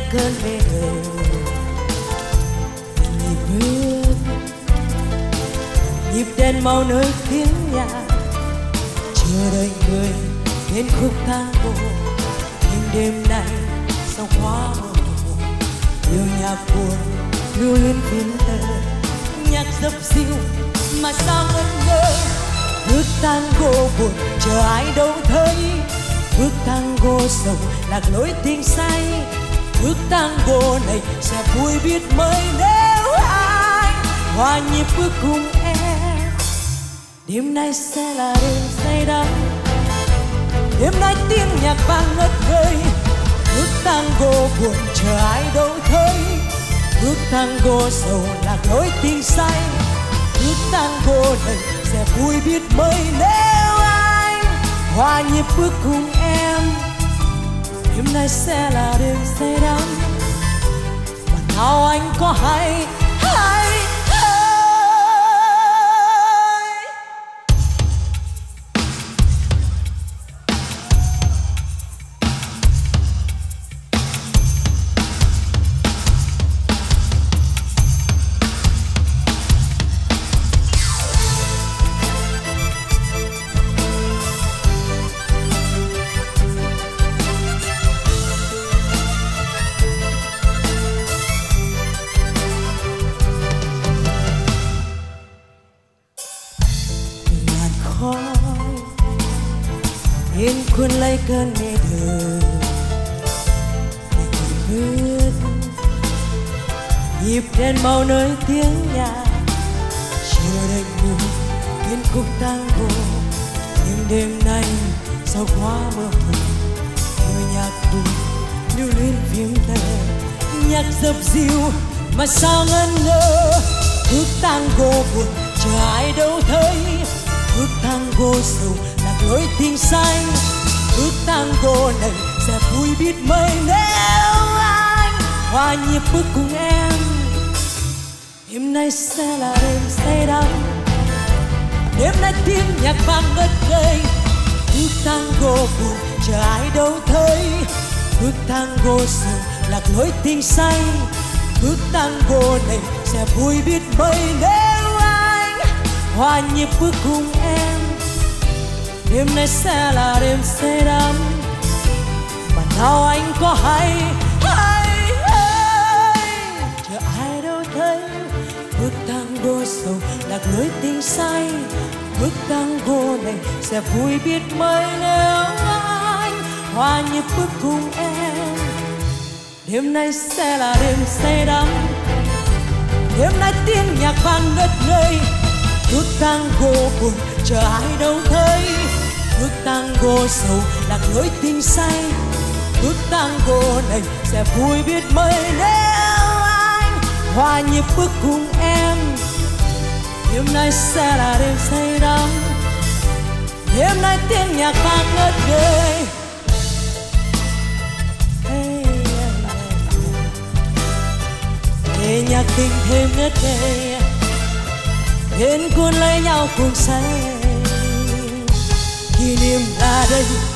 cơn mê đời. Nhịp đen mau nơi tiếng nhạc chờ đợi người đến khúc tango. Nhưng đêm nay sao quá mơ hồ, yêu nhạc buồn lưu luyến phim tờ, nhạc dập dìu mà sao ngẩn ngơ. Bước tango buồn chờ ai đâu thấy, bước tango sầu lạc lối tình say. Bước tango này sẽ vui biết mấy nếu anh hòa nhịp bước cùng em. Đêm nay sẽ là đêm say đắm, đêm nay tiếng nhạc vang ngất ngây. Bước tango buồn chờ ai đâu thấy, bước tango sầu lạc lối tình say. Bước tango này sẽ vui biết mấy nếu anh hòa nhịp bước cùng em. Đêm nay sẽ là đêm say đắm, mà nào anh có hay yên cuốn lấy cơn mê đời. Bước nhịp đen màu nơi tiếng nhạc chờ đợi người đến khúc tango. Nhưng đêm nay sao quá mơ hồ, người nhạc buồn lưu luyến phim tờ, nhạc dập dìu mà sao ngẩn ngơ. Bước tango buồn chờ ai đâu thấy, bước tango sầu lạc lối tình say. Bước tango này sẽ vui biết mấy nếu anh hòa nhịp bước cùng em. Đêm nay sẽ là đêm say đắm, đêm nay tiếng nhạc vang ngất ngây. Bước tango buồn chờ ai đâu thấy, bước tango sầu lạc lối tình say. Bước tango này sẽ vui biết mấy nếu anh hòa nhịp bước cùng em. Đêm nay sẽ là đêm say đắm, mà nào anh có hay chờ ai đâu thấy. Bước tango sầu lạc lối tình say. Bước tango này sẽ vui biết mấy nếu anh hòa nhịp bước cùng em. Đêm nay sẽ là đêm say đắm, đêm nay tiếng nhạc vang ngất ngây. Bước tango buồn chờ ai đâu thấy, bước tango sầu lạc lối tình say. Bước tango này sẽ vui biết mấy nếu anh hòa nhịp bước cùng em. Đêm nay sẽ là đêm say đắm, đêm nay tiếng nhạc vang ngất ngây. Để nhạc tình thêm ngất ngây, đến cuốn lấy nhau cùng say. Kỷ niệm là đây